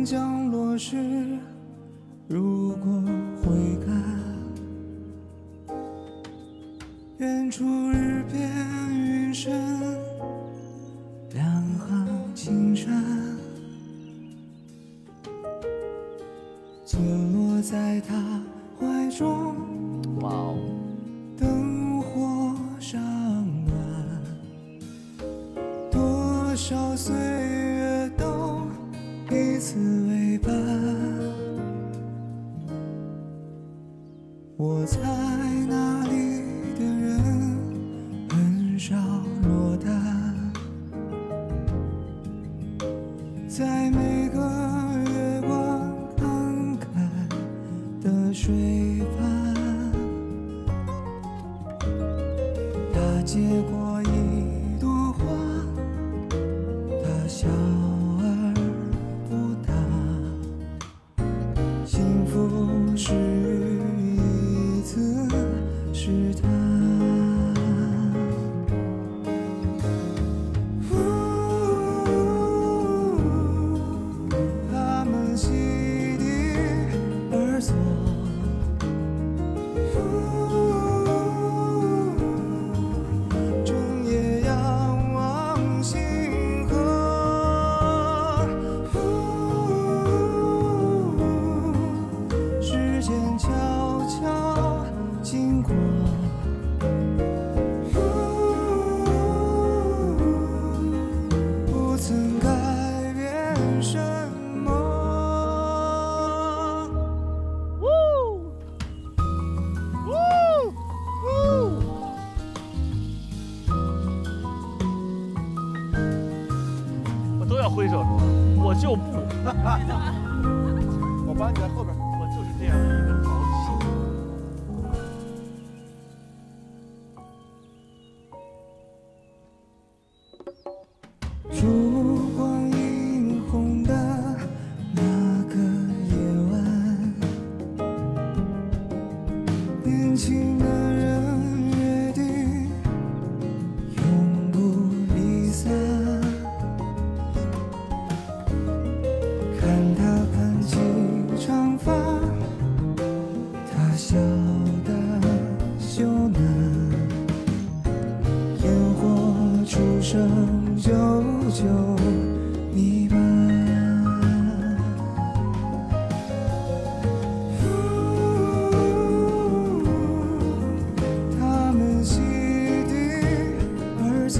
缓降落时，如果回看，远处日边云深，两行青山，村落在他怀中。 哇哦！ 灯火尚暖，多少岁月都彼此为伴。我猜那里的人很少落单，在每个月光慷慨的水畔。接过一朵花，他笑而不答。幸福是一次试探。他们席地而坐。不曾改变什么。 我都要挥手说，我就不。 我帮你在后边。 我就是这样的一个淘气。 烛光映红的那个夜晚，年轻的人约定永不离散。看他盘起长发，他笑得羞赧，烟火初升。久久弥漫，他们席地而坐，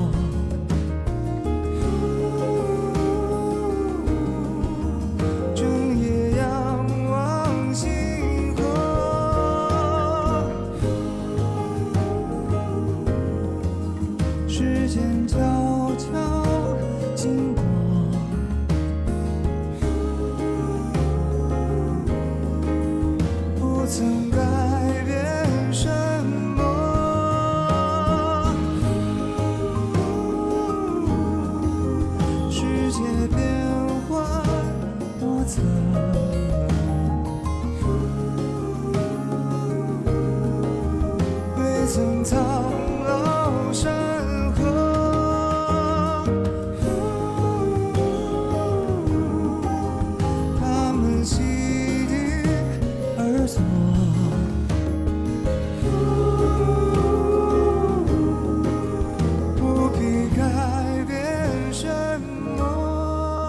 正夜仰望星河。时间悄悄经过，不曾改变什么。世界变幻莫测，未曾苍老山河。不必改变什么，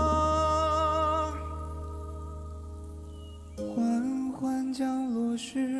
缓缓降落时。